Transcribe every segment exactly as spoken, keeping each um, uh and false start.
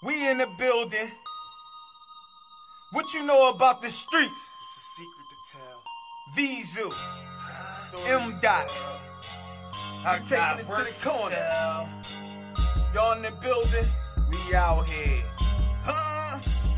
We in the building. What you know about the streets? It's a secret to tell. Vizu, Story M. Dot. I We taking it to the corner. Y'all in the building. We out here. Huh?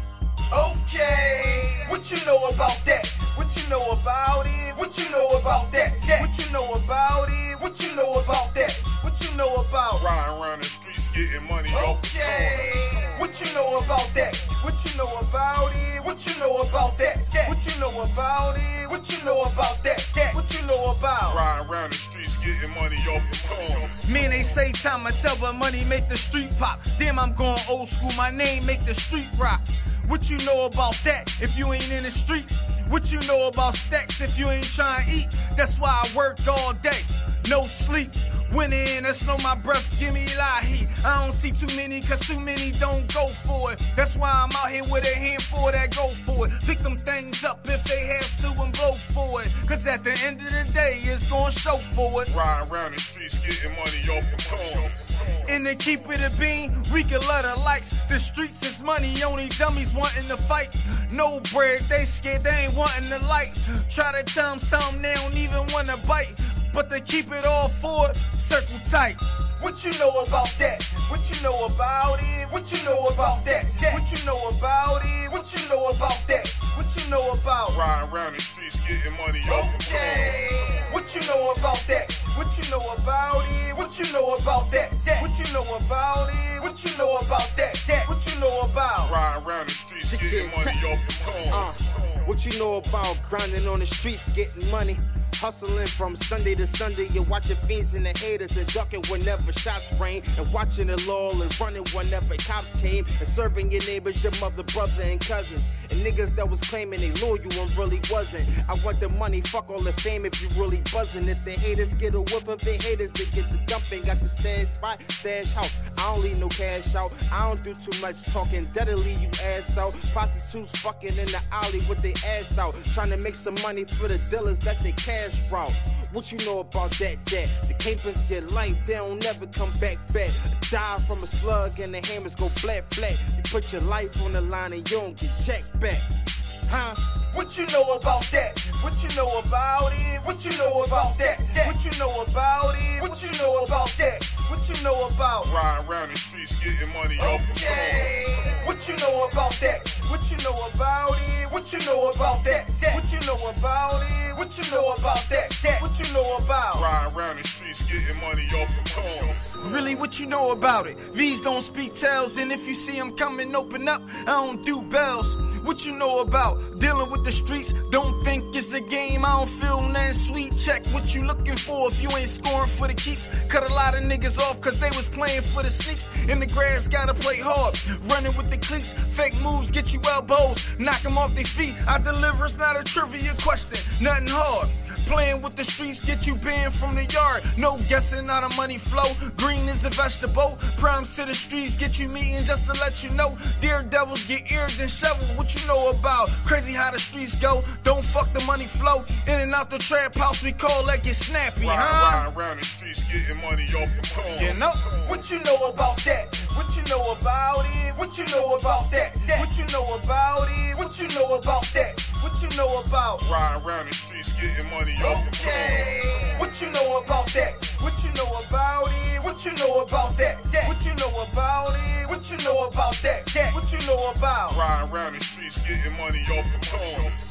Okay. What you know about that? What you know about it? What you know about that? What you know about it? What you know about that? What you know about? Riding around the streets getting money off the Okay. What you know about that? What you know about it? What you know about that? What you know about it? What you know about that? What you know about? Riding around the streets getting money off the corners. Man, they say time I tell, but money make the street pop. Damn, I'm going old school. My name make the street rock. What you know about that if you ain't in the streets? What you know about stacks if you ain't trying to eat? That's why I work all day, no sleep. Winning, that's no my breath, give me a lot of heat. I don't see too many, cause too many don't go for it. That's why I'm out here with a handful that go for it. Pick them things up if they have to and blow for it. Cause at the end of the day, it's gonna show for it. Riding around the streets getting money off the corners. And to keep it a bean, we can let her likes. The streets is money, only dummies wanting to fight. No bread, they scared, they ain't wanting the light. Try to tell them something, they don't even wanna bite. But they keep it all for it, circle tight. What you know about that? What you know about it? What you know about that? What you know about it? What you know about that? What you know about? Riding around the streets getting money off the corners. Okay. What you know about that? What you know about it? What you know about that? What you know about it? What you know about that? What you know about? Riding around the streets getting money off the corners. Uh, what you know about grinding on the streets, getting money? Hustling from Sunday to Sunday, you're watching fiends and the haters and ducking whenever shots rain, and watching the law and running whenever cops came, and serving your neighbors, your mother, brother, and cousins, and niggas that was claiming they loyal and really wasn't. I want the money, fuck all the fame if you really buzzing. If the haters get a whiff of the haters, they get the dumping. Got the stash spot, stash house. I don't leave no cash out. I don't do too much talking. That'll leave you ass out. Prostitutes fucking in the alley with their ass out, trying to make some money for the dealers. That's their cash route. What you know about that, that? The Capers get life, they don't never come back back. Die from a slug and the hammers go flat, flat. You put your life on the line and you don't get checked back. Huh? What you know about that? What you know about it? What you know about that? What you know about it? What you know about that? What you know about? Riding around the streets getting money off the corners. Okay. What you know about that? What you know about it? What you know about that? What you know about it? What you know about that? What you know about? Riding around the streets getting money off the corners. Really, what you know about it? V's don't speak tales, and if you see them coming, open up. I don't do bells. What you know about dealing with the streets? Don't think it's a game, I don't feel nothing sweet. Check what you looking for if you ain't scoring for the keeps. Cut a lot of niggas off cause they was playing for the sneaks. In the grass, gotta play hard, running with the cleats. Fake moves get you elbows, knock them off their feet. I deliver, it's not a trivia question, nothing hard. Playing with the streets get you banned from the yard. No guessing how the money flow. Green is a vegetable. Primes to the streets get you meeting just to let you know. Daredevils get eared and shoveled. What you know about? Crazy how the streets go. Don't fuck the money flow. In and out the trap house we call that get snappy, Ride, huh? Riding around the streets getting money off the corners. You know? What you know about that? What you know about it? What you know about that? What you know about it? What you know about that? What you know about? Riding around the streets getting money off the corners. Okay. What you know about that? What you know about it? What you know about that? What you know about it? What you know about that? What you know about? Riding around the streets getting money off the corners.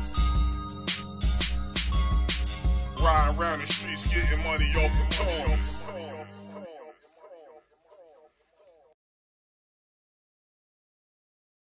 Riding around the streets getting money off the corners.